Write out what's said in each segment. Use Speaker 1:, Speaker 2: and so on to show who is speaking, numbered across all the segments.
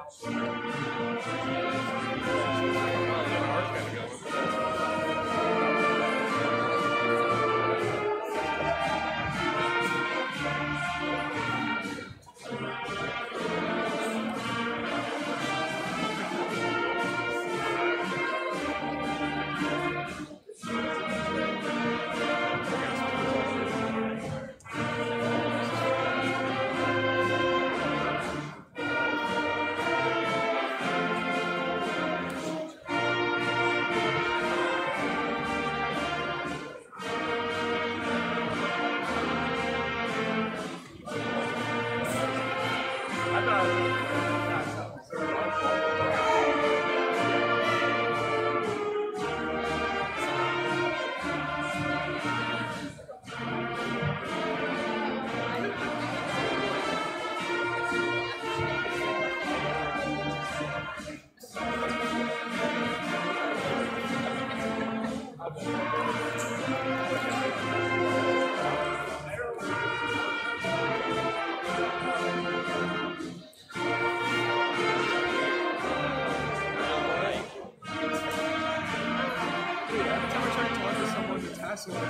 Speaker 1: It's really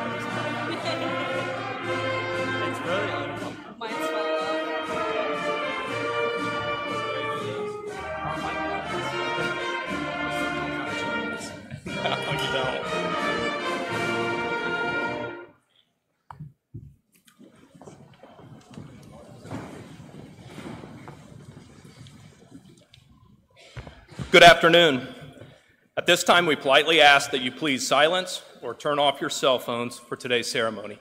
Speaker 1: uncomfortable.
Speaker 2: Mine's falling off.
Speaker 1: No, you don't. Good afternoon. At this time, we politely ask that you please silence or turn off your cell phones for today's ceremony.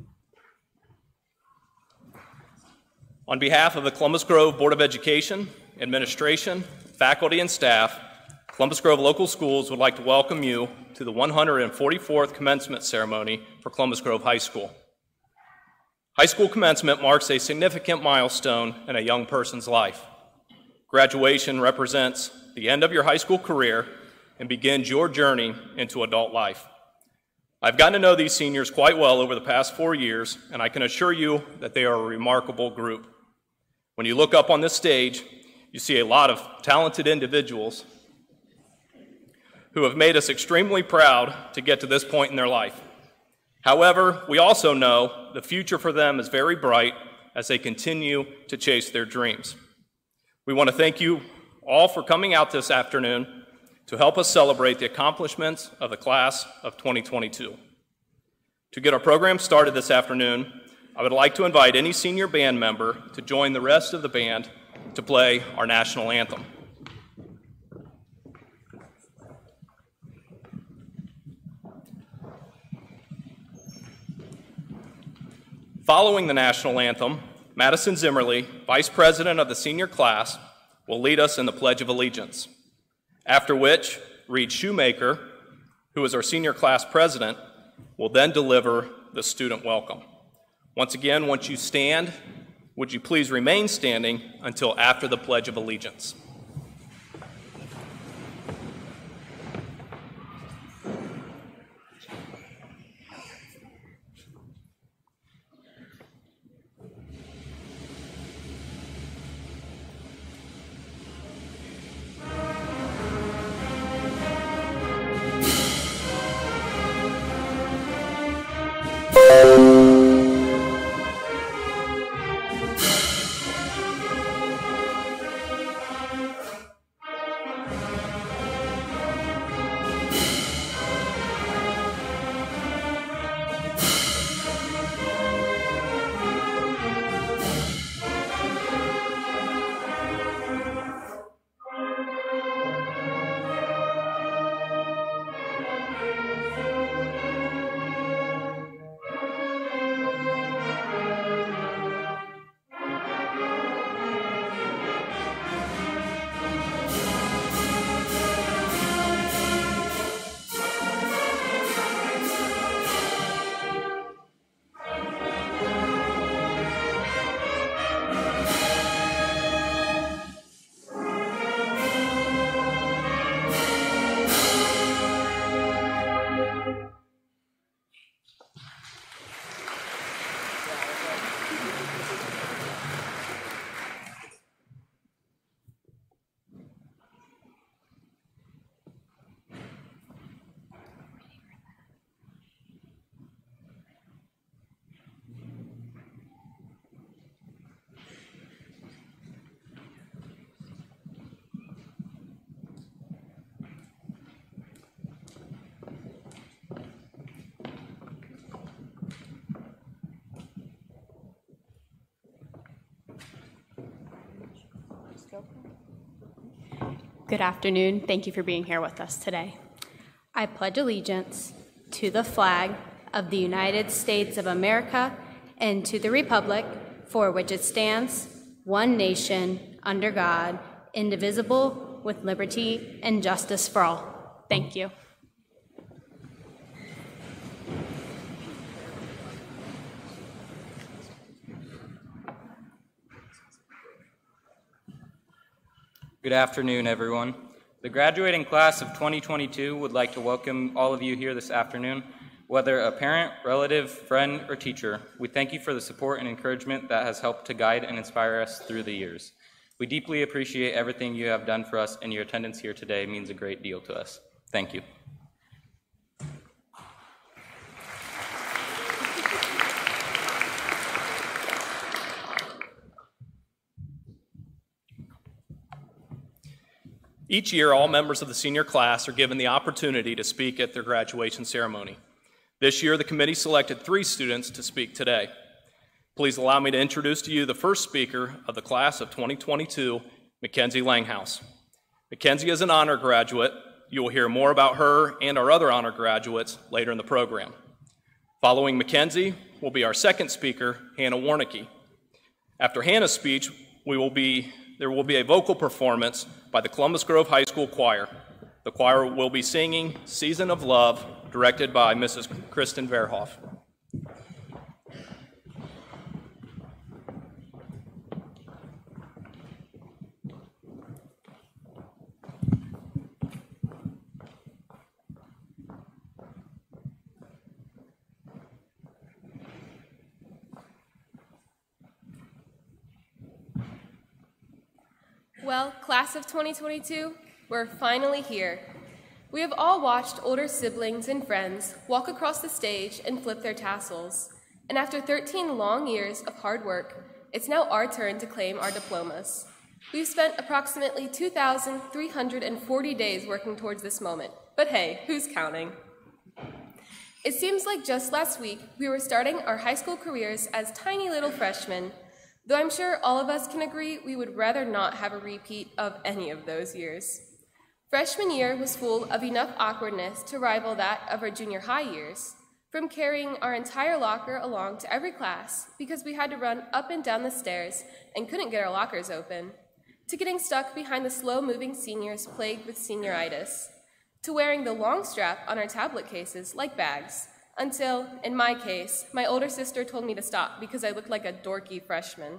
Speaker 1: On behalf of the Columbus Grove Board of Education, administration, faculty, and staff, Columbus Grove Local Schools would like to welcome you to the 144th commencement ceremony for Columbus Grove High School. High school commencement marks a significant milestone in a young person's life. Graduation represents the end of your high school career and begins your journey into adult life. I've gotten to know these seniors quite well over the past 4 years, and I can assure you that they are a remarkable group. When you look up on this stage, you see a lot of talented individuals who have made us extremely proud to get to this point in their life. However, we also know the future for them is very bright as they continue to chase their dreams. We want to thank you all for coming out this afternoon to help us celebrate the accomplishments of the class of 2022. To get our program started this afternoon, I would like to invite any senior band member to join the rest of the band to play our national anthem. Following the national anthem, Madison Zimmerly, Vice President of the senior class, will lead us in the Pledge of Allegiance. After which, Reed Shoemaker, who is our senior class president, will then deliver the student welcome. Once again, once you stand, would you please remain standing until after the Pledge of Allegiance.
Speaker 2: Good afternoon. Thank you for being here with us today. I pledge allegiance to the flag of the United States of America and to the republic for which it stands, one nation, under God, indivisible, with liberty and justice for all. Thank you.
Speaker 3: Good afternoon, everyone. The graduating class of 2022 would like to welcome all of you here this afternoon. Whether a parent, relative, friend, or teacher, we thank you for the support and encouragement that has helped to guide and inspire us through the years. We deeply appreciate everything you have done for us, and your attendance here today means a great deal to us. Thank you.
Speaker 1: Each year, all members of the senior class are given the opportunity to speak at their graduation ceremony. This year, the committee selected 3 students to speak today. Please allow me to introduce to you the first speaker of the class of 2022, Mackenzie Langhouse. Mackenzie is an honor graduate. You will hear more about her and our other honor graduates later in the program. Following Mackenzie will be our second speaker, Hannah Warnicki. After Hannah's speech, there will be a vocal performance by the Columbus Grove High School Choir. The choir will be singing Season of Love, directed by Mrs. Kristen Verhoff.
Speaker 4: Well, class of 2022, we're finally here. We have all watched older siblings and friends walk across the stage and flip their tassels. And after 13 long years of hard work, it's now our turn to claim our diplomas. We've spent approximately 2,340 days working towards this moment. But hey, who's counting? It seems like just last week, we were starting our high school careers as tiny little freshmen, though I'm sure all of us can agree we would rather not have a repeat of any of those years. Freshman year was full of enough awkwardness to rival that of our junior high years, from carrying our entire locker along to every class because we had to run up and down the stairs and couldn't get our lockers open, to getting stuck behind the slow-moving seniors plagued with senioritis, to wearing the long strap on our tablet cases like bags, until, in my case, my older sister told me to stop because I looked like a dorky freshman.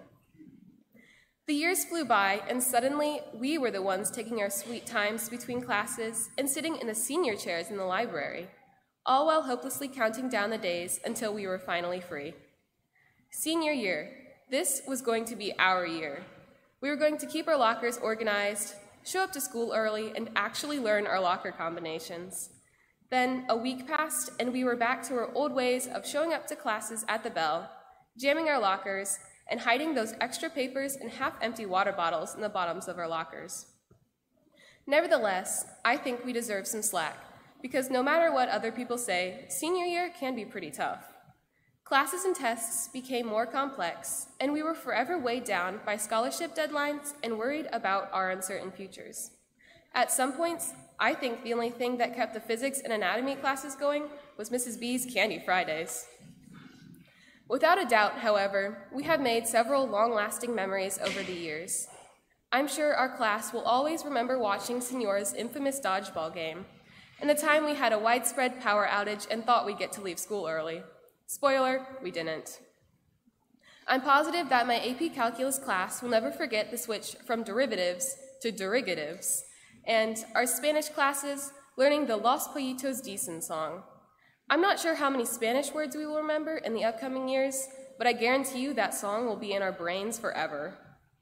Speaker 4: The years flew by, and suddenly, we were the ones taking our sweet times between classes and sitting in the senior chairs in the library, all while hopelessly counting down the days until we were finally free. Senior year. This was going to be our year. We were going to keep our lockers organized, show up to school early, and actually learn our locker combinations. Then a week passed, and we were back to our old ways of showing up to classes at the bell, jamming our lockers, and hiding those extra papers and half-empty water bottles in the bottoms of our lockers. Nevertheless, I think we deserve some slack, because no matter what other people say, senior year can be pretty tough. Classes and tests became more complex, and we were forever weighed down by scholarship deadlines and worried about our uncertain futures. At some points, I think the only thing that kept the physics and anatomy classes going was Mrs. B's Candy Fridays. Without a doubt, however, we have made several long-lasting memories over the years. I'm sure our class will always remember watching Senor's infamous dodgeball game, and the time we had a widespread power outage and thought we'd get to leave school early. Spoiler, we didn't. I'm positive that my AP Calculus class will never forget the switch from derivatives to derogatives, and our Spanish classes learning the Los Pollitos Dicen song. I'm not sure how many Spanish words we will remember in the upcoming years, but I guarantee you that song will be in our brains forever.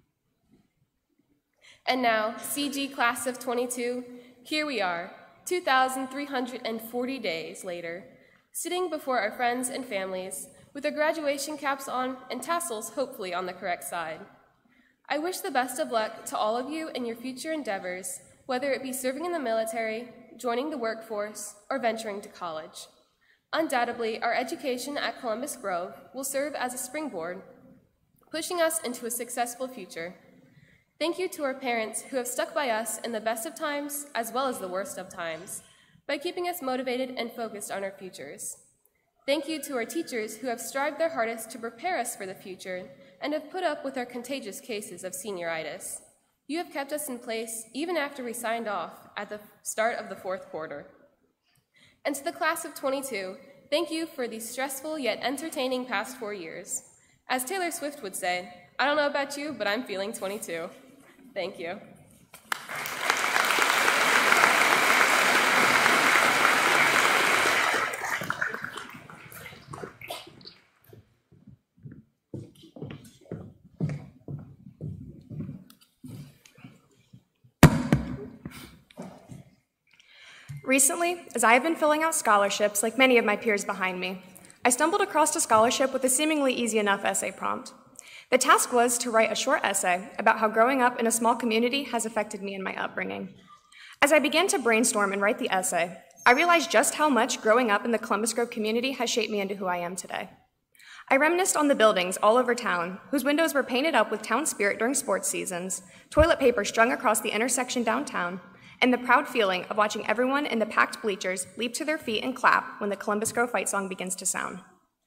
Speaker 4: And now, CG Class of 22, here we are, 2,340 days later, sitting before our friends and families with our graduation caps on and tassels hopefully on the correct side. I wish the best of luck to all of you in your future endeavors, whether it be serving in the military, joining the workforce, or venturing to college. Undoubtedly, our education at Columbus Grove will serve as a springboard, pushing us into a successful future. Thank you to our parents who have stuck by us in the best of times as well as the worst of times by keeping us motivated and focused on our futures. Thank you to our teachers who have strived their hardest to prepare us for the future and have put up with our contagious cases of senioritis. You have kept us in place even after we signed off at the start of the fourth quarter. And to the class of 22, thank you for these stressful yet entertaining past 4 years. As Taylor Swift would say, I don't know about you, but I'm feeling 22. Thank you.
Speaker 5: Recently, as I have been filling out scholarships like many of my peers behind me, I stumbled across a scholarship with a seemingly easy enough essay prompt. The task was to write a short essay about how growing up in a small community has affected me in my upbringing. As I began to brainstorm and write the essay, I realized just how much growing up in the Columbus Grove community has shaped me into who I am today. I reminisced on the buildings all over town, whose windows were painted up with town spirit during sports seasons, toilet paper strung across the intersection downtown, and the proud feeling of watching everyone in the packed bleachers leap to their feet and clap when the Columbus Grove fight song begins to sound.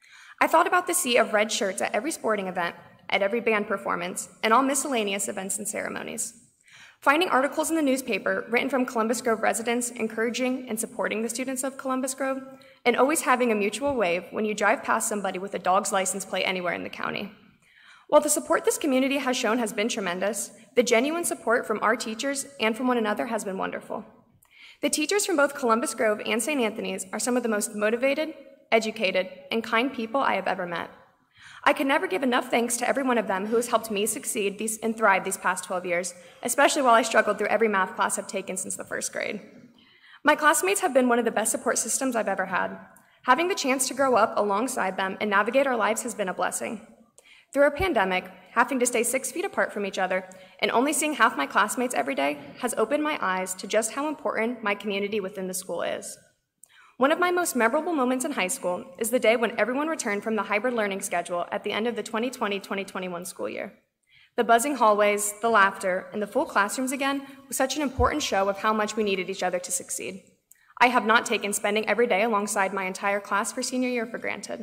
Speaker 5: I thought about the sea of red shirts at every sporting event, at every band performance, and all miscellaneous events and ceremonies. Finding articles in the newspaper written from Columbus Grove residents encouraging and supporting the students of Columbus Grove, and always having a mutual wave when you drive past somebody with a dog's license plate anywhere in the county. While the support this community has shown has been tremendous, the genuine support from our teachers and from one another has been wonderful. The teachers from both Columbus Grove and St. Anthony's are some of the most motivated, educated, and kind people I have ever met. I could never give enough thanks to every one of them who has helped me succeed and thrive these past 12 years, especially while I struggled through every math class I've taken since the first grade. My classmates have been one of the best support systems I've ever had. Having the chance to grow up alongside them and navigate our lives has been a blessing. Through our pandemic, having to stay 6 feet apart from each other and only seeing half my classmates every day has opened my eyes to just how important my community within the school is. One of my most memorable moments in high school is the day when everyone returned from the hybrid learning schedule at the end of the 2020-2021 school year. The buzzing hallways, the laughter, and the full classrooms again was such an important show of how much we needed each other to succeed. I have not taken spending every day alongside my entire class for senior year for granted.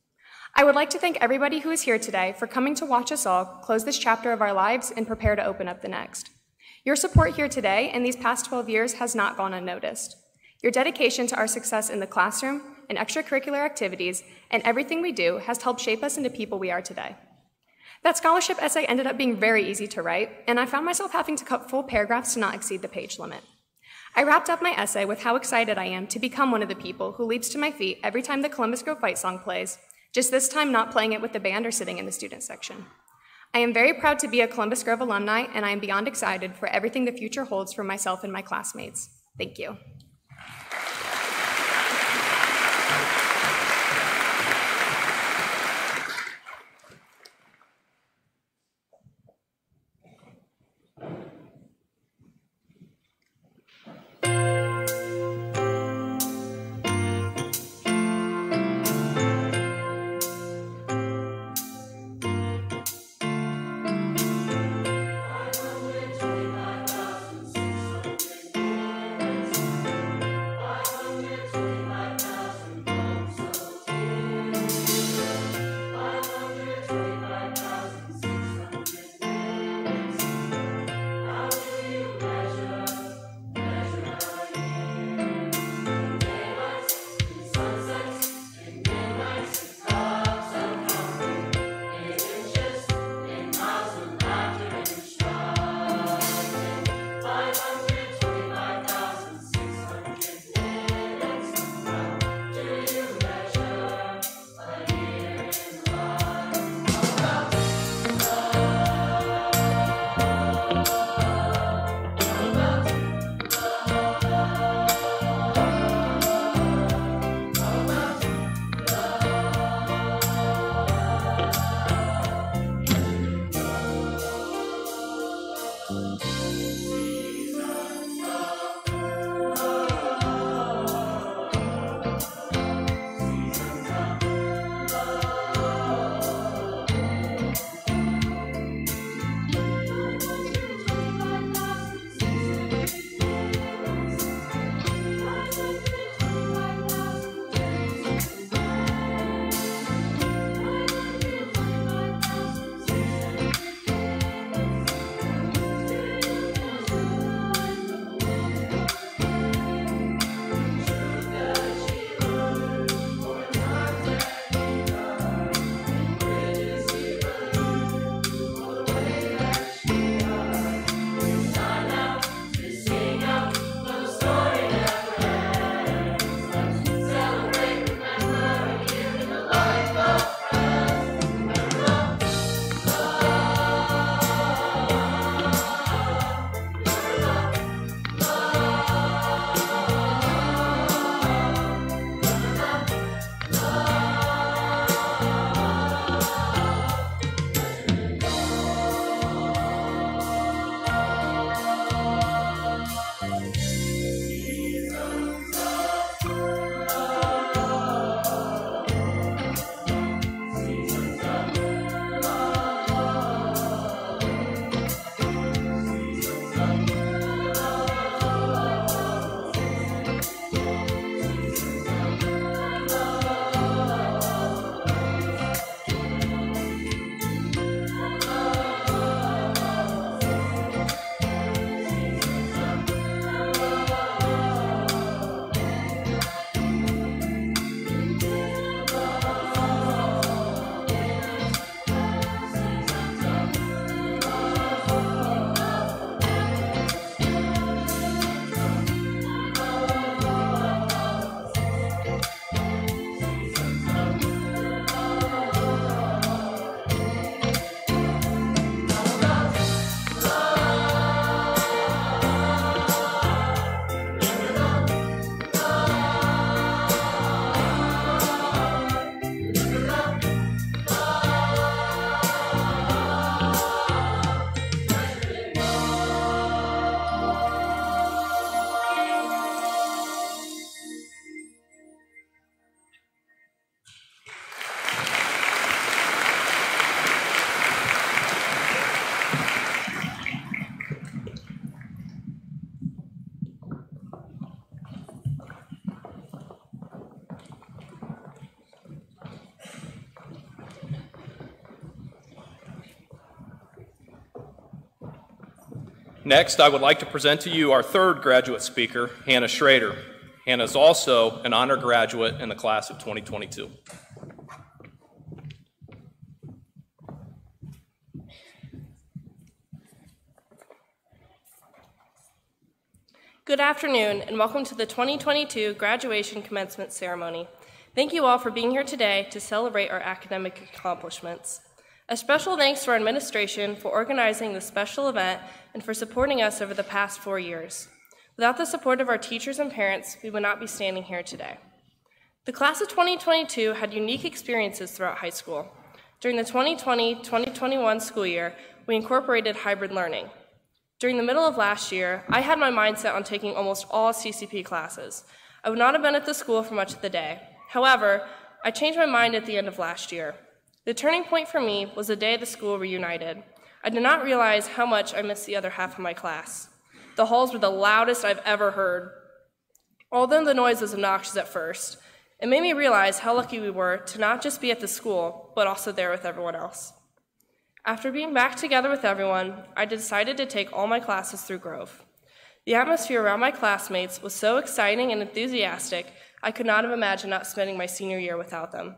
Speaker 5: I would like to thank everybody who is here today for coming to watch us all close this chapter of our lives and prepare to open up the next. Your support here today and these past 12 years has not gone unnoticed. Your dedication to our success in the classroom and extracurricular activities and everything we do has helped shape us into people we are today. That scholarship essay ended up being very easy to write, and I found myself having to cut full paragraphs to not exceed the page limit. I wrapped up my essay with how excited I am to become one of the people who leaps to my feet every time the Columbus Grove fight song plays, just this time not playing it with the band or sitting in the student section. I am very proud to be a Columbus Grove alumni, and I am beyond excited for everything the future holds for myself and my classmates. Thank you.
Speaker 1: Next, I would like to present to you our third graduate speaker, Hannah Schrader. Hannah is also an honor graduate in the class of 2022.
Speaker 6: Good afternoon, and welcome to the 2022 graduation commencement ceremony. Thank you all for being here today to celebrate our academic accomplishments. A special thanks to our administration for organizing this special event and for supporting us over the past 4 years. Without the support of our teachers and parents, we would not be standing here today. The class of 2022 had unique experiences throughout high school. During the 2020-2021 school year, we incorporated hybrid learning. During the middle of last year, I had my mind set on taking almost all CCP classes. I would not have been at the school for much of the day. However, I changed my mind at the end of last year. The turning point for me was the day the school reunited. I did not realize how much I missed the other half of my class. The halls were the loudest I've ever heard. Although the noise was obnoxious at first, it made me realize how lucky we were to not just be at the school, but also there with everyone else. After being back together with everyone, I decided to take all my classes through Grove. The atmosphere around my classmates was so exciting and enthusiastic, I could not have imagined not spending my senior year without them.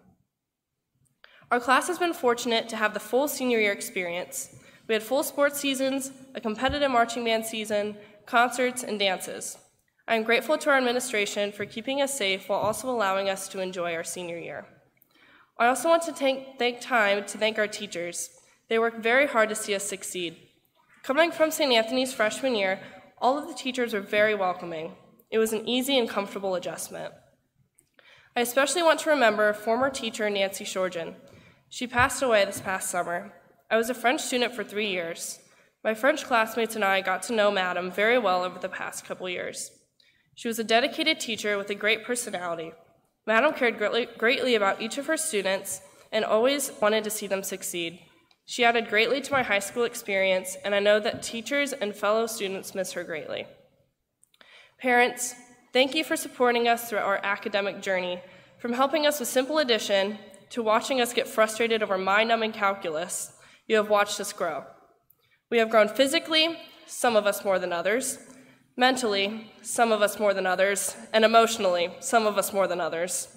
Speaker 6: Our class has been fortunate to have the full senior year experience. We had full sports seasons, a competitive marching band season, concerts, and dances. I am grateful to our administration for keeping us safe while also allowing us to enjoy our senior year. I also want to take time to thank our teachers. They worked very hard to see us succeed. Coming from St. Anthony's freshman year, all of the teachers were very welcoming. It was an easy and comfortable adjustment. I especially want to remember former teacher Nancy Shorgen. She passed away this past summer. I was a French student for 3 years. My French classmates and I got to know Madam very well over the past couple years. She was a dedicated teacher with a great personality. Madam cared greatly about each of her students and always wanted to see them succeed. She added greatly to my high school experience, and I know that teachers and fellow students miss her greatly. Parents, thank you for supporting us through our academic journey, from helping us with simple addition to watching us get frustrated over mind-numbing calculus. You have watched us grow. We have grown physically, some of us more than others, mentally, some of us more than others, and emotionally, some of us more than others.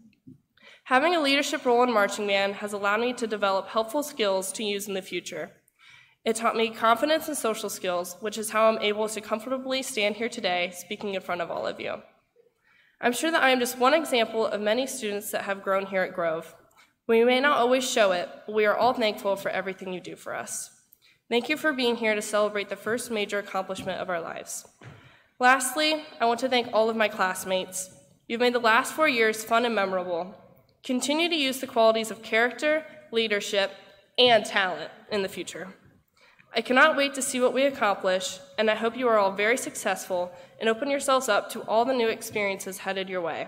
Speaker 6: Having a leadership role in marching band has allowed me to develop helpful skills to use in the future. It taught me confidence and social skills, which is how I'm able to comfortably stand here today speaking in front of all of you. I'm sure that I am just one example of many students that have grown here at Grove. We may not always show it, but we are all thankful for everything you do for us. Thank you for being here to celebrate the first major accomplishment of our lives. Lastly, I want to thank all of my classmates. You've made the last 4 years fun and memorable. Continue to use the qualities of character, leadership, and talent in the future. I cannot wait to see what we accomplish, and I hope you are all very successful and open yourselves up to all the new experiences headed your way.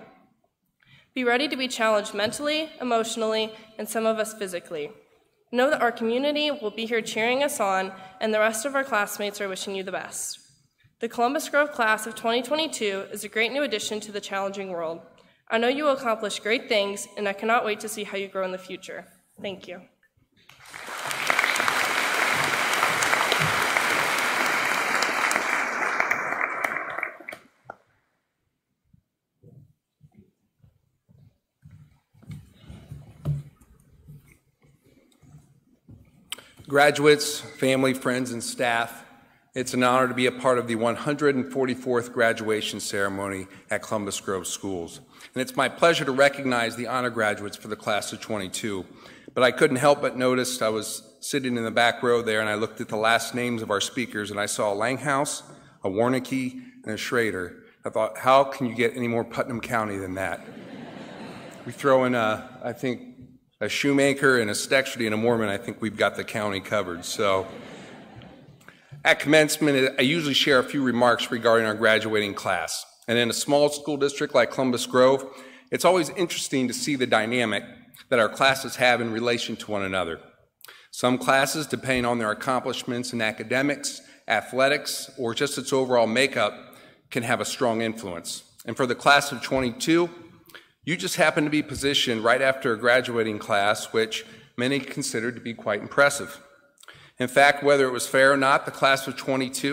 Speaker 6: Be ready to be challenged mentally, emotionally, and some of us physically. Know that our community will be here cheering us on, and the rest of our classmates are wishing you the best. The Columbus Grove class of 2022 is a great new addition to the challenging world. I know you will accomplish great things, and I cannot wait to see how you grow in the future. Thank you.
Speaker 7: Graduates, family, friends, and staff, it's an honor to be a part of the 144th graduation ceremony at Columbus Grove Schools. And it's my pleasure to recognize the honor graduates for the class of 22. But I couldn't help but notice, I was sitting in the back row there and I looked at the last names of our speakers and I saw a Langhouse, a Warnicki, and a Schrader. I thought, how can you get any more Putnam County than that? We throw in, I think, a Shoemaker and a Stexerty and a Mormon, I think we've got the county covered. So at commencement, I usually share a few remarks regarding our graduating class. And in a small school district like Columbus Grove, it's always interesting to see the dynamic that our classes have in relation to one another. Some classes, depending on their accomplishments in academics, athletics, or just its overall makeup, can have a strong influence. And for the class of 22, you just happen to be positioned right after a graduating class, which many considered to be quite impressive. In fact, whether it was fair or not, the class of 22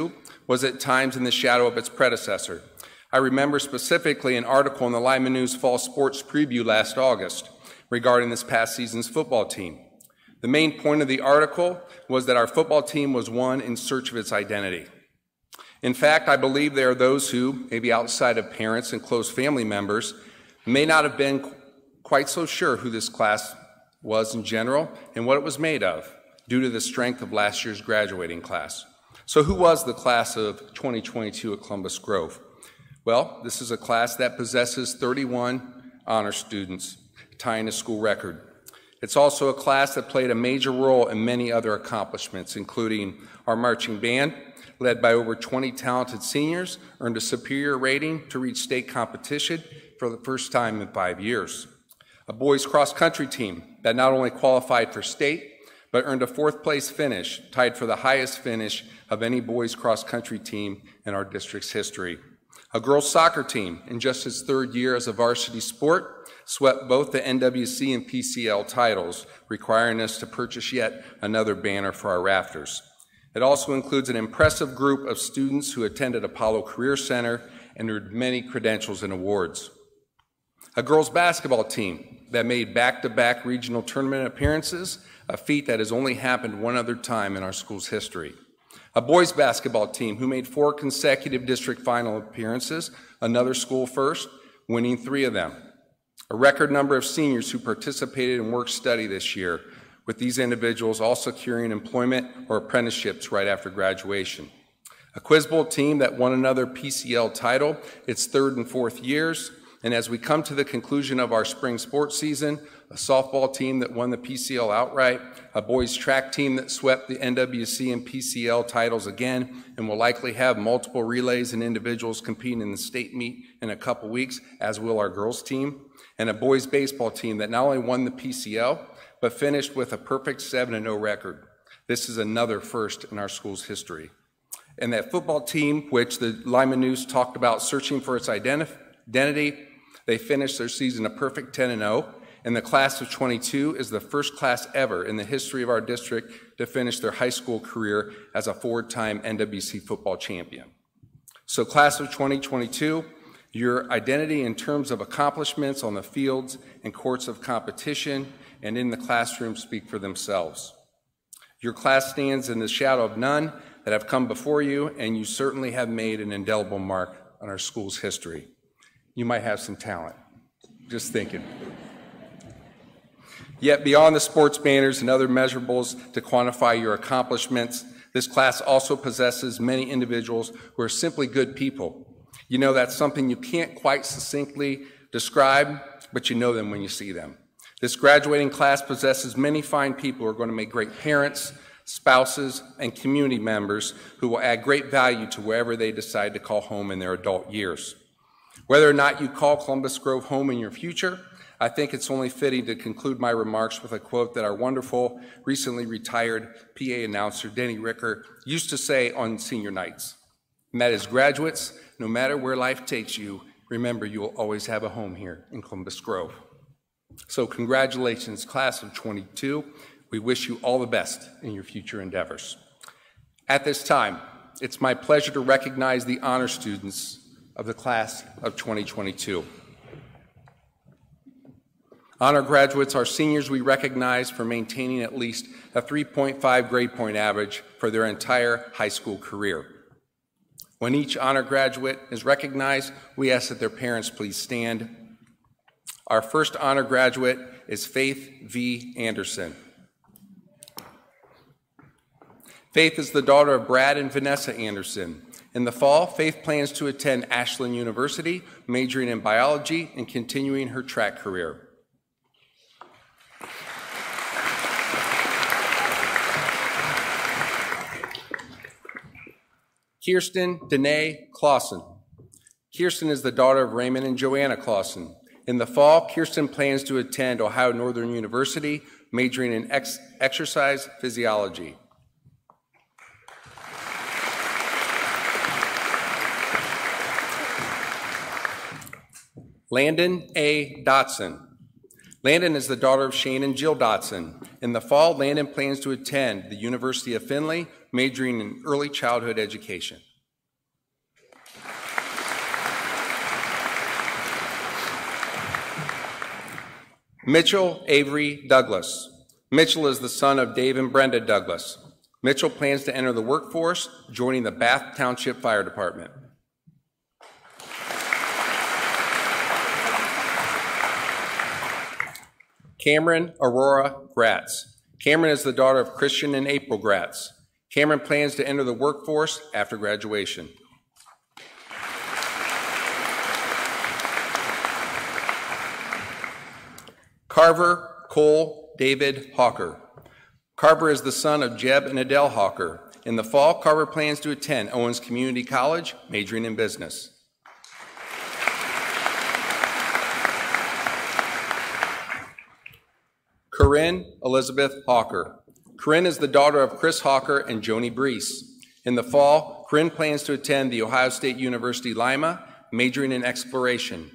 Speaker 7: was at times in the shadow of its predecessor. I remember specifically an article in the Lyman News Fall Sports Preview last August regarding this past season's football team. The main point of the article was that our football team was one in search of its identity. In fact, I believe there are those who, maybe outside of parents and close family members, may not have been quite so sure who this class was in general and what it was made of, due to the strength of last year's graduating class. So who was the class of 2022 at Columbus Grove? Well, this is a class that possesses 31 honor students, tying a school record. It's also a class that played a major role in many other accomplishments, including our marching band, led by over 20 talented seniors, earned a superior rating to reach state competition for the first time in 5 years. A boys cross-country team that not only qualified for state, but earned a fourth-place finish, tied for the highest finish of any boys cross-country team in our district's history. A girls soccer team, in just its third year as a varsity sport, swept both the NWC and PCL titles, requiring us to purchase yet another banner for our rafters. It also includes an impressive group of students who attended Apollo Career Center and earned many credentials and awards. A girls basketball team that made back-to-back regional tournament appearances, a feat that has only happened one other time in our school's history. A boys basketball team who made 4 consecutive district final appearances, another school first, winning 3 of them. A record number of seniors who participated in work-study this year, with these individuals all securing employment or apprenticeships right after graduation. A quiz bowl team that won another PCL title, its 3rd and 4th years, and as we come to the conclusion of our spring sports season, a softball team that won the PCL outright, a boys track team that swept the NWC and PCL titles again, and will likely have multiple relays and individuals competing in the state meet in a couple weeks, as will our girls team, and a boys baseball team that not only won the PCL, but finished with a perfect 7-0 record. This is another first in our school's history. And that football team, which the Lyman News talked about searching for its identity, they finished their season a perfect 10-0, and the class of 22 is the first class ever in the history of our district to finish their high school career as a 4-time NWC football champion. So class of 2022, your identity in terms of accomplishments on the fields and courts of competition and in the classroom speak for themselves. Your class stands in the shadow of none that have come before you, and you certainly have made an indelible mark on our school's history. You might have some talent, just thinking. Yet beyond the sports banners and other measurables to quantify your accomplishments, this class also possesses many individuals who are simply good people. You know, that's something you can't quite succinctly describe, but you know them when you see them. This graduating class possesses many fine people who are going to make great parents, spouses, and community members who will add great value to wherever they decide to call home in their adult years. Whether or not you call Columbus Grove home in your future, I think it's only fitting to conclude my remarks with a quote that our wonderful, recently retired PA announcer, Denny Ricker, used to say on senior nights. And that is, graduates, no matter where life takes you, remember you will always have a home here in Columbus Grove. So congratulations, class of 22. We wish you all the best in your future endeavors. At this time, it's my pleasure to recognize the honor students of the class of 2022. Honor graduates are seniors we recognize for maintaining at least a 3.5 grade point average for their entire high school career. When each honor graduate is recognized, we ask that their parents please stand. Our first honor graduate is Faith V. Anderson. Faith is the daughter of Brad and Vanessa Anderson. In the fall, Faith plans to attend Ashland University, majoring in biology and continuing her track career. Kirsten Danae Clausen. Kirsten is the daughter of Raymond and Joanna Clausen. In the fall, Kirsten plans to attend Ohio Northern University, majoring in exercise physiology. Landon A. Dotson. Landon is the daughter of Shane and Jill Dotson. In the fall, Landon plans to attend the University of Findlay, majoring in early childhood education. Mitchell Avery Douglas. Mitchell is the son of Dave and Brenda Douglas. Mitchell plans to enter the workforce, joining the Bath Township Fire Department. Cameron Aurora Gratz. Cameron is the daughter of Christian and April Gratz. Cameron plans to enter the workforce after graduation. Carver Cole David Hawker. Carver is the son of Jeb and Adele Hawker. In the fall, Carver plans to attend Owens Community College, majoring in business. Corinne Elizabeth Hawker. Corinne is the daughter of Chris Hawker and Joni Brees. In the fall, Corinne plans to attend The Ohio State University Lima, majoring in exploration.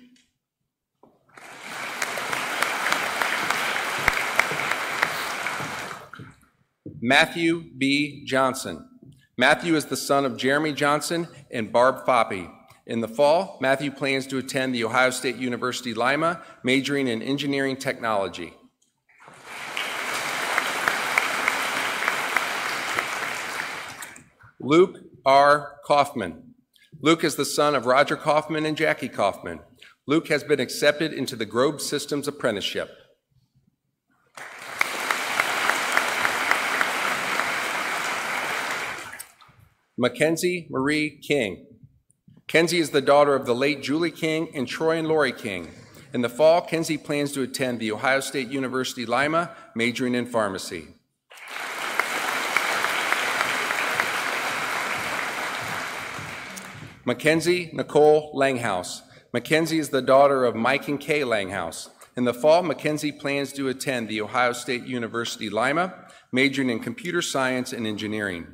Speaker 7: Matthew B. Johnson. Matthew is the son of Jeremy Johnson and Barb Foppe. In the fall, Matthew plans to attend The Ohio State University Lima, majoring in engineering technology. Luke R. Kaufman. Luke is the son of Roger Kaufman and Jackie Kaufman. Luke has been accepted into the Grove Systems Apprenticeship. Mackenzie Marie King. Kenzie is the daughter of the late Julie King and Troy and Lori King. In the fall, Kenzie plans to attend The Ohio State University Lima, majoring in pharmacy. Mackenzie Nicole Langhouse. Mackenzie is the daughter of Mike and Kay Langhouse. In the fall, Mackenzie plans to attend The Ohio State University Lima, majoring in computer science and engineering.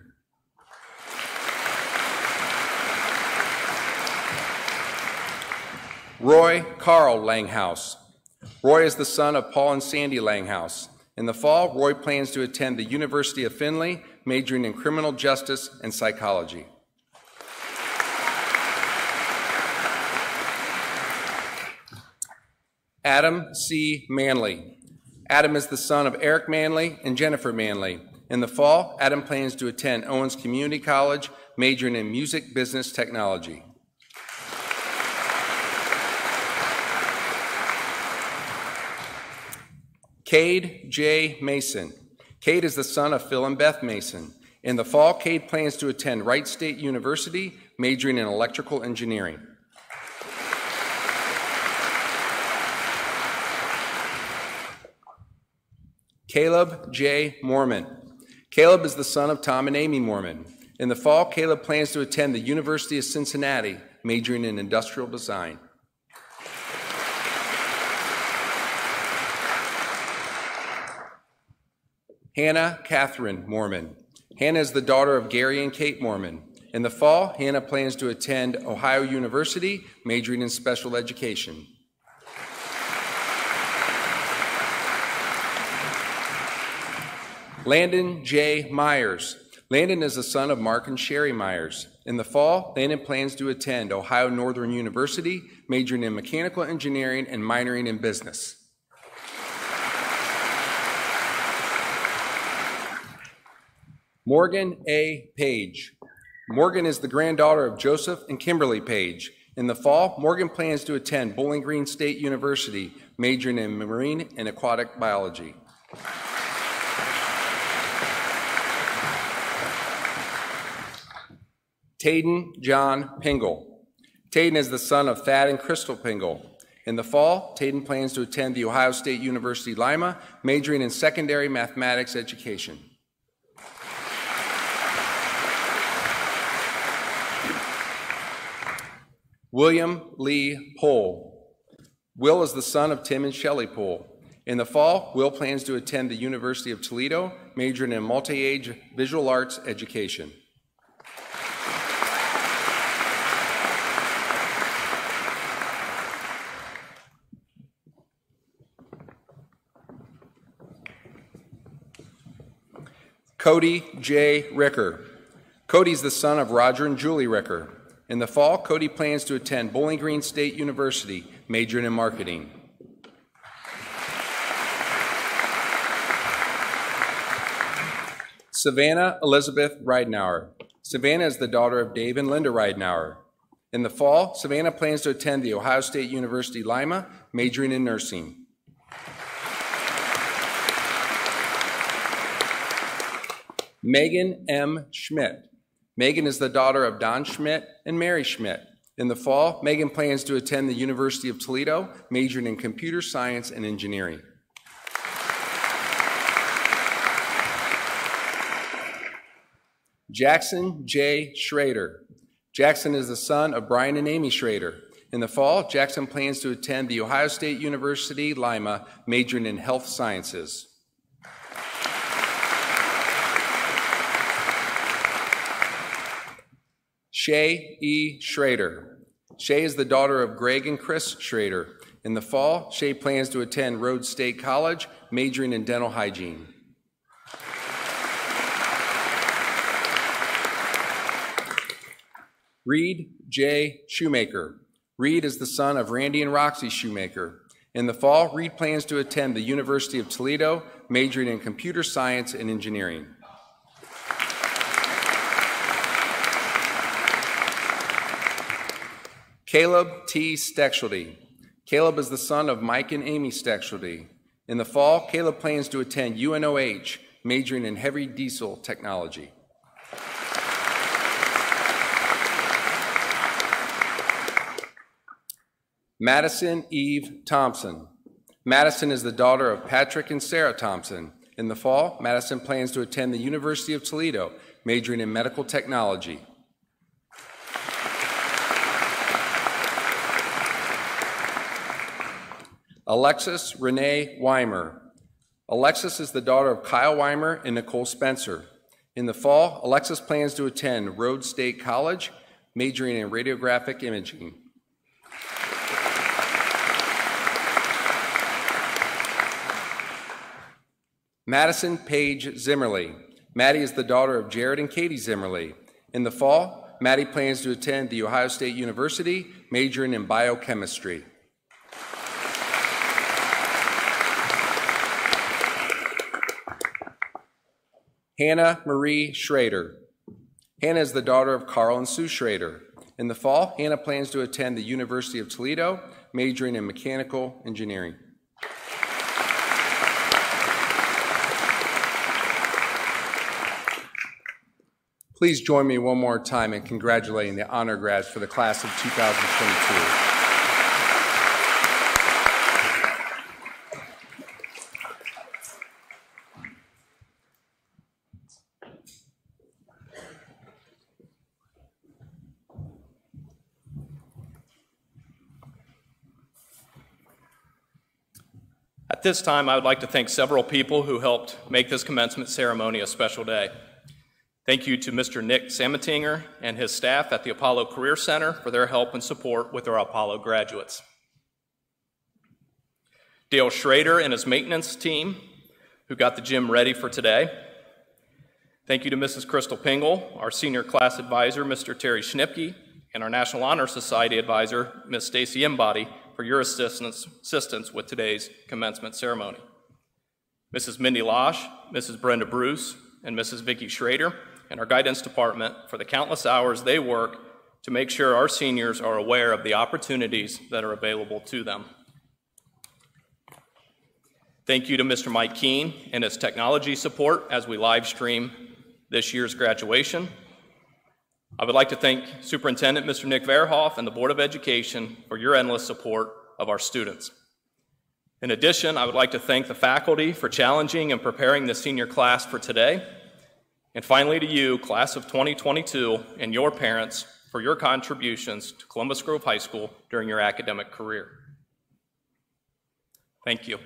Speaker 7: Roy Carl Langhouse. Roy is the son of Paul and Sandy Langhouse. In the fall, Roy plans to attend the University of Findlay, majoring in criminal justice and psychology. Adam C. Manley. Adam is the son of Eric Manley and Jennifer Manley. In the fall, Adam plans to attend Owens Community College, majoring in music business technology. Cade J. Mason. Cade is the son of Phil and Beth Mason. In the fall, Cade plans to attend Wright State University, majoring in electrical engineering. Caleb J. Mormon. Caleb is the son of Tom and Amy Mormon. In the fall, Caleb plans to attend the University of Cincinnati, majoring in industrial design. Hannah Catherine Mormon. Hannah is the daughter of Gary and Kate Mormon. In the fall, Hannah plans to attend Ohio University, majoring in special education. Landon J. Myers. Landon is the son of Mark and Sherry Myers. In the fall, Landon plans to attend Ohio Northern University, majoring in mechanical engineering and minoring in business. Morgan A. Page. Morgan is the granddaughter of Joseph and Kimberly Page. In the fall, Morgan plans to attend Bowling Green State University, majoring in marine and aquatic biology. Tayden John Pingle. Tayden is the son of Thad and Crystal Pingle. In the fall, Tayden plans to attend the Ohio State University Lima, majoring in secondary mathematics education. William Lee Pohl. Will is the son of Tim and Shelley Pohl. In the fall, Will plans to attend the University of Toledo, majoring in multi-age visual arts education. Cody J. Ricker. Cody's the son of Roger and Julie Ricker. In the fall, Cody plans to attend Bowling Green State University, majoring in marketing. Savannah Elizabeth Ridenour. Savannah is the daughter of Dave and Linda Ridenour. In the fall, Savannah plans to attend The Ohio State University Lima, majoring in nursing. Megan M. Schmidt. Megan is the daughter of Don Schmidt and Mary Schmidt. In the fall, Megan plans to attend the University of Toledo, majoring in computer science and engineering. Jackson J. Schrader. Jackson is the son of Brian and Amy Schrader. In the fall, Jackson plans to attend the Ohio State University Lima, majoring in health sciences. Shay E. Schrader. Shay is the daughter of Greg and Chris Schrader. In the fall, Shay plans to attend Rhodes State College, majoring in dental hygiene. Reed J. Shoemaker. Reed is the son of Randy and Roxy Shoemaker. In the fall, Reed plans to attend the University of Toledo, majoring in computer science and engineering. Caleb T. Stexeldy. Caleb is the son of Mike and Amy Stexeldy. In the fall, Caleb plans to attend UNOH, majoring in heavy diesel technology. Madison Eve Thompson. Madison is the daughter of Patrick and Sarah Thompson. In the fall, Madison plans to attend the University of Toledo, majoring in medical technology. Alexis Renee Weimer. Alexis is the daughter of Kyle Weimer and Nicole Spencer. In the fall, Alexis plans to attend Rhodes State College, majoring in radiographic imaging. Madison Paige Zimmerly. Maddie is the daughter of Jared and Katie Zimmerly. In the fall, Maddie plans to attend The Ohio State University, majoring in biochemistry. Hannah Marie Schrader. Hannah is the daughter of Carl and Sue Schrader. In the fall, Hannah plans to attend the University of Toledo, majoring in mechanical engineering. Please join me one more time in congratulating the honor grads for the class of 2022.
Speaker 1: At this time, I would like to thank several people who helped make this commencement ceremony a special day. Thank you to Mr. Nick Samatinger and his staff at the Apollo Career Center for their help and support with our Apollo graduates. Dale Schrader and his maintenance team who got the gym ready for today. Thank you to Mrs. Crystal Pingle, our senior class advisor, Mr. Terry Schnipke, and our National Honor Society advisor, Ms. Stacy Embody, for your assistance with today's commencement ceremony. Mrs. Mindy Losh, Mrs. Brenda Bruce, and Mrs. Vicki Schrader, and our guidance department for the countless hours they work to make sure our seniors are aware of the opportunities that are available to them. Thank you to Mr. Mike Keene and his technology support as we live stream this year's graduation. I would like to thank Superintendent Mr. Nick Verhoff and the Board of Education for your endless support of our students. In addition, I would like to thank the faculty for challenging and preparing the senior class for today. And finally to you, class of 2022, and your parents for your contributions to Columbus Grove High School during your academic career. Thank you.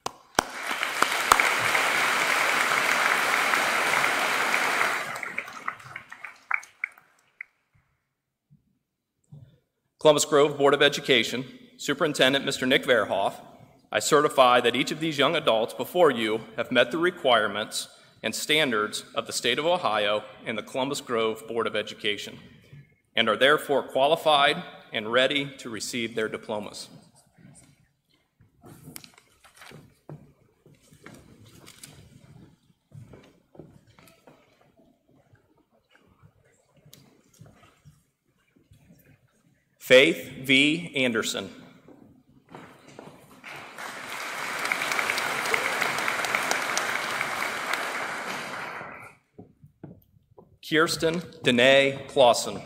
Speaker 1: Columbus Grove Board of Education, Superintendent Mr. Nick Verhoff, I certify that each of these young adults before you have met the requirements and standards of the state of Ohio and the Columbus Grove Board of Education, and are therefore qualified and ready to receive their diplomas. Faith V. Anderson. Kirsten Danae Clausen.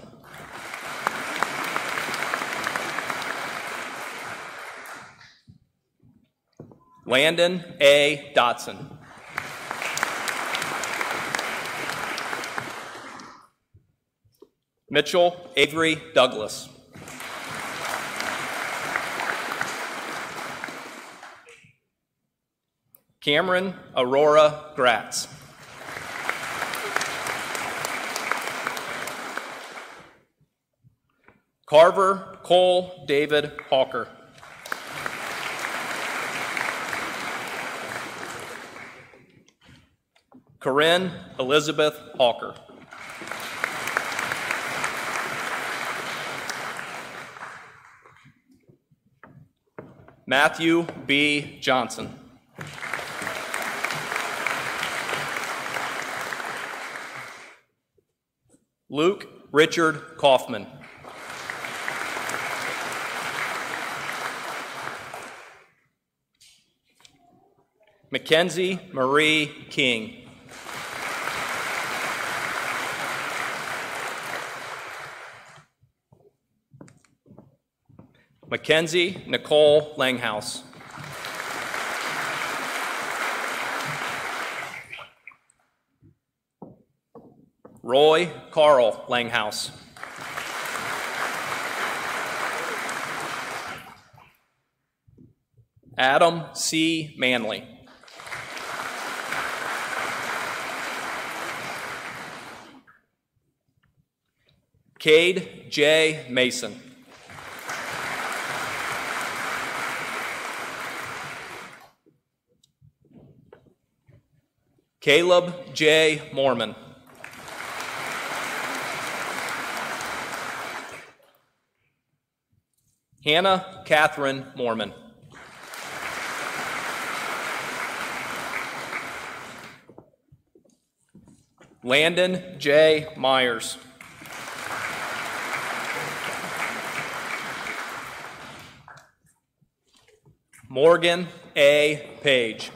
Speaker 1: Landon A. Dotson. Mitchell Avery Douglas. Cameron Aurora Gratz. Carver Cole David Hawker. Corinne Elizabeth Hawker. Matthew B. Johnson. Luke Richard Kaufman. Mackenzie Marie King. Mackenzie Nicole Langhouse. Roy Carl Langhouse. Adam C. Manley. Cade J. Mason. Caleb J. Mormon. Hannah Catherine Mormon. Landon J. Myers. Morgan A. Page.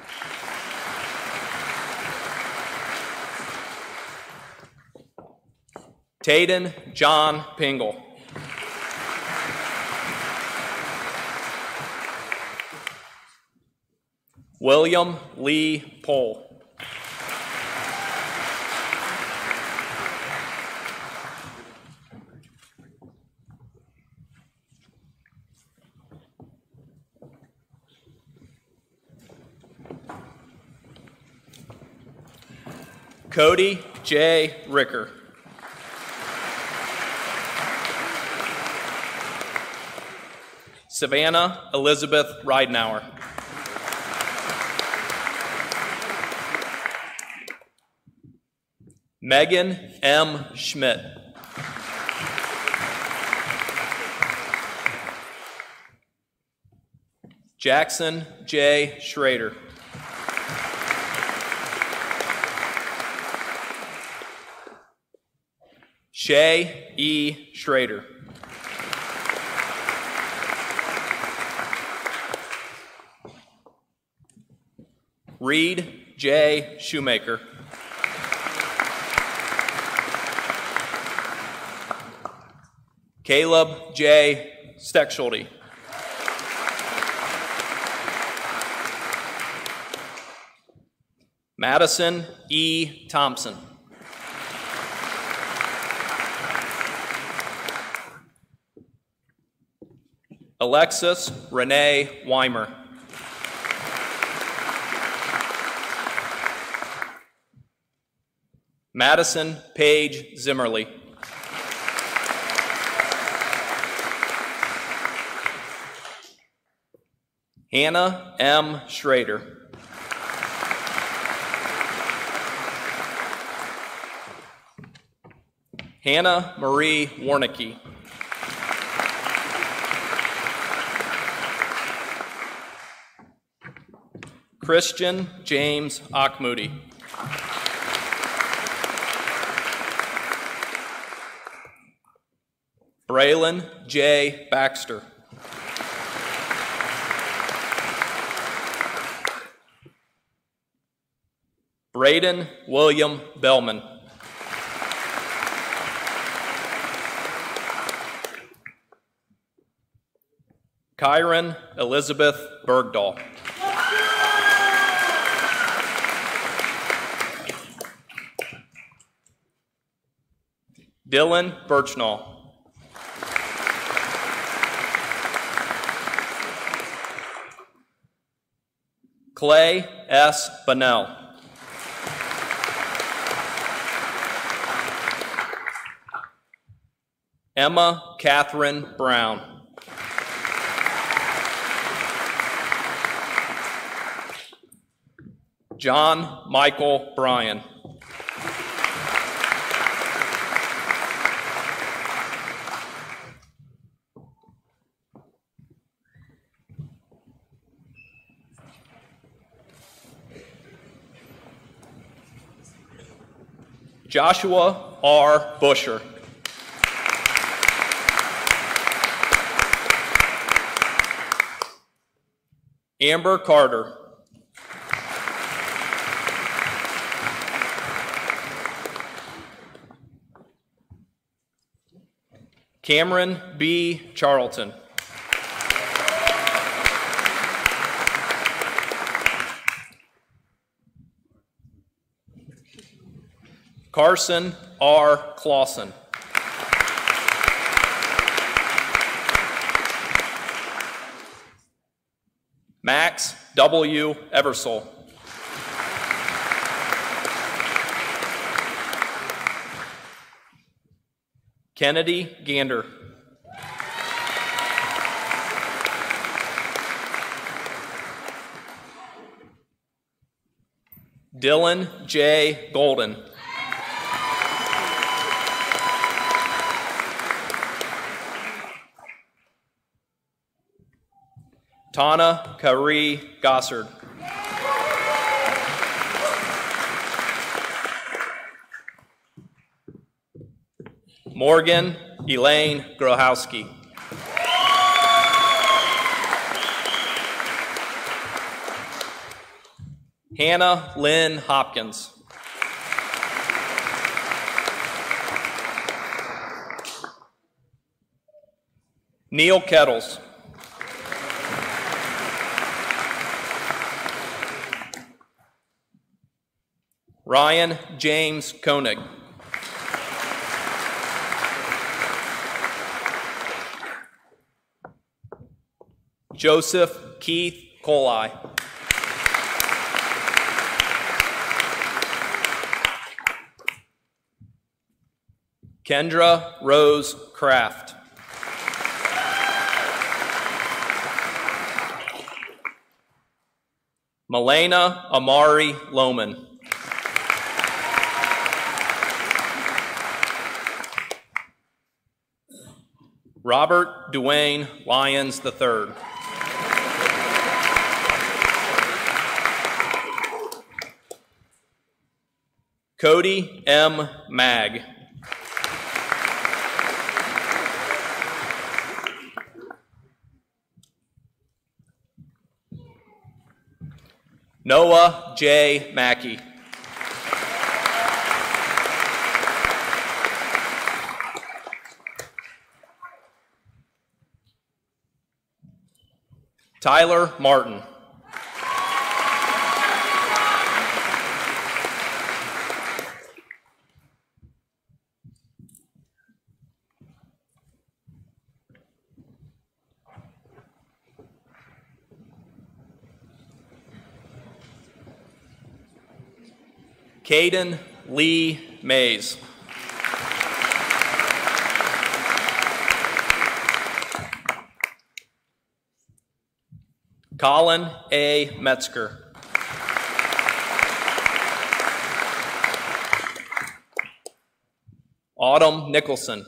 Speaker 1: Tayden John Pingle. William Lee Pohl. Cody J. Ricker. Savannah Elizabeth Ridenauer. Megan M. Schmidt. Jackson J. Schrader. Shay E. Schrader. Reed J. Shoemaker. Caleb J. Steckschulte. Madison E. Thompson. Alexis Renee Weimer. Madison Paige Zimmerly. Hannah M. Schrader. Hannah Marie Warnicki. Christian James Achmoody. Braylon J. Baxter. Braden William Bellman. Kyron Elizabeth Bergdahl. Dylan Birchnall. Clay S. Bunnell. Emma Catherine Brown. John Michael Bryan. Joshua R. Busher. Amber Carter. Cameron B. Charlton. Carson R. Clausen. Max W. Eversole. Kennedy Gander. Dylan J. Golden. Tana Kari Gossard. Morgan Elaine Grohowski. Hannah Lynn Hopkins. Neil Kettles. Ryan James Koenig. Joseph Keith Colai. Kendra Rose Kraft. Melena Amari Lohman. Robert Duane Lyons III. Cody M. Mag. Noah J. Mackey. Tyler Martin. Caden Lee Mays. Colin A. Metzger. Autumn Nicholson.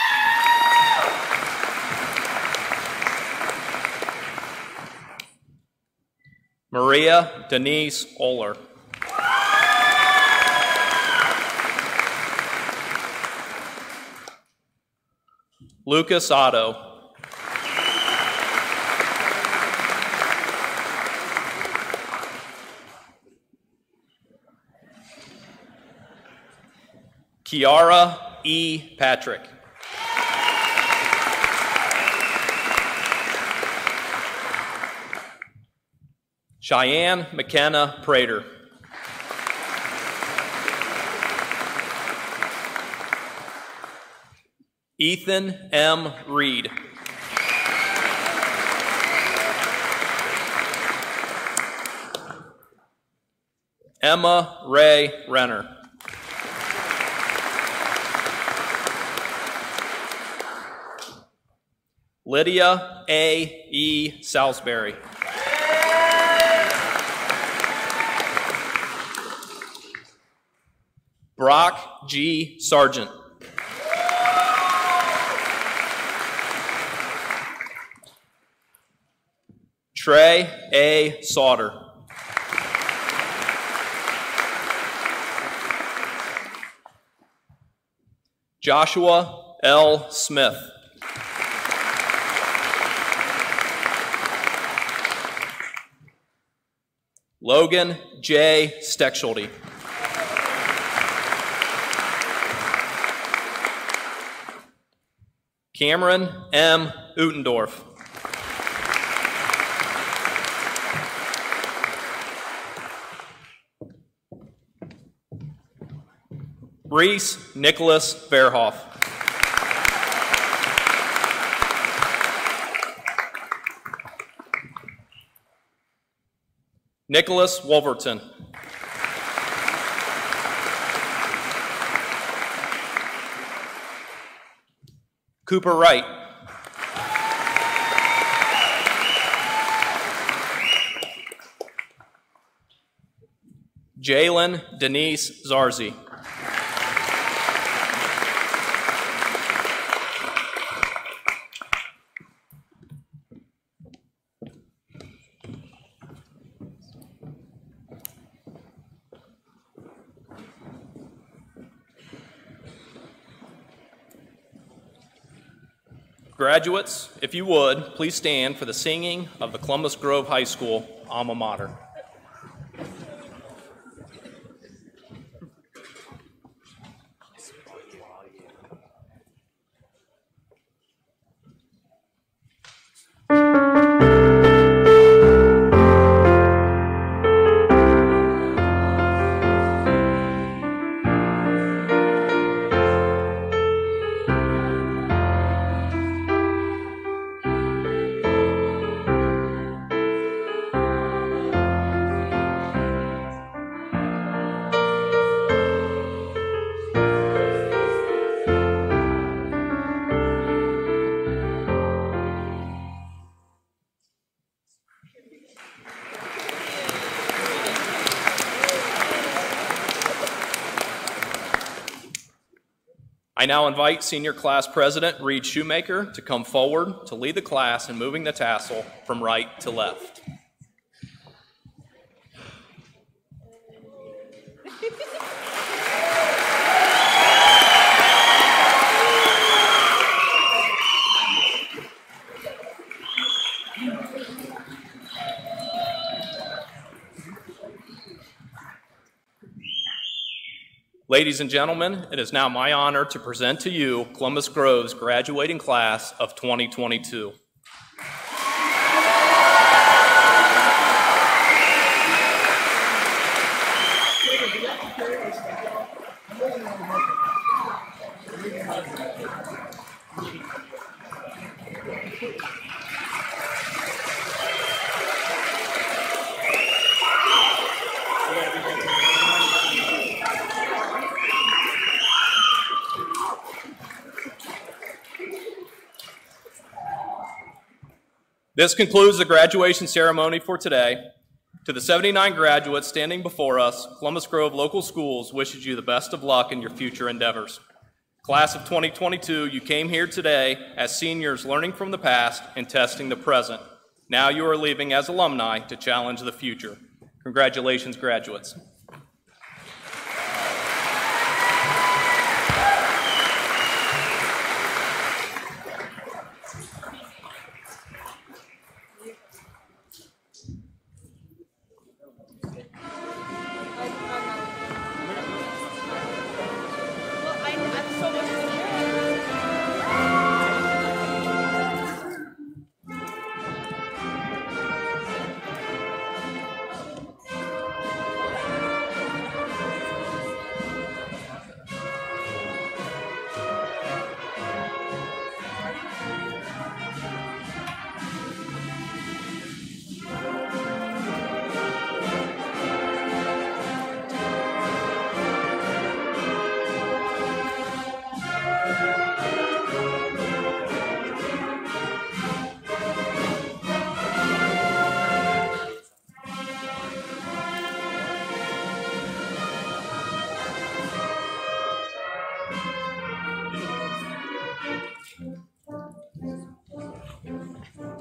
Speaker 1: Maria Denise Oler. Lucas Otto. Kiara E. Patrick. Cheyenne McKenna Prater. Ethan M. Reed. Emma Ray Renner. Lydia A. E. Salisbury. Brock G. Sargent. Trey A. Sauter. Joshua L. Smith. Logan J. Steckschulte. Cameron M. Utendorf. Reese Nicholas Verhoff. Nicholas Wolverton. Cooper Wright. Jalen Denise Zarzi. Graduates, if you would, please stand for the singing of the Columbus Grove High School alma mater. I now invite Senior Class President Reed Shoemaker to come forward to lead the class in moving the tassel from right to left. Ladies and gentlemen, it is now my honor to present to you Columbus Grove's graduating class of 2022. This concludes the graduation ceremony for today. To the 79 graduates standing before us, Columbus Grove Local Schools wishes you the best of luck in your future endeavors. Class of 2022, you came here today as seniors learning from the past and testing the present. Now you are leaving as alumni to challenge the future. Congratulations, graduates.
Speaker 8: Thank you.